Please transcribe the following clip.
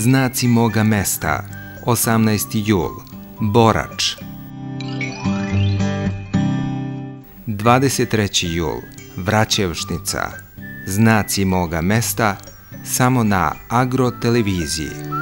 Znaci moga mesta, 18. jul, Borač. 23. jul, Vraćevšnica, Znaci moga mesta, samo na Agroteleviziji.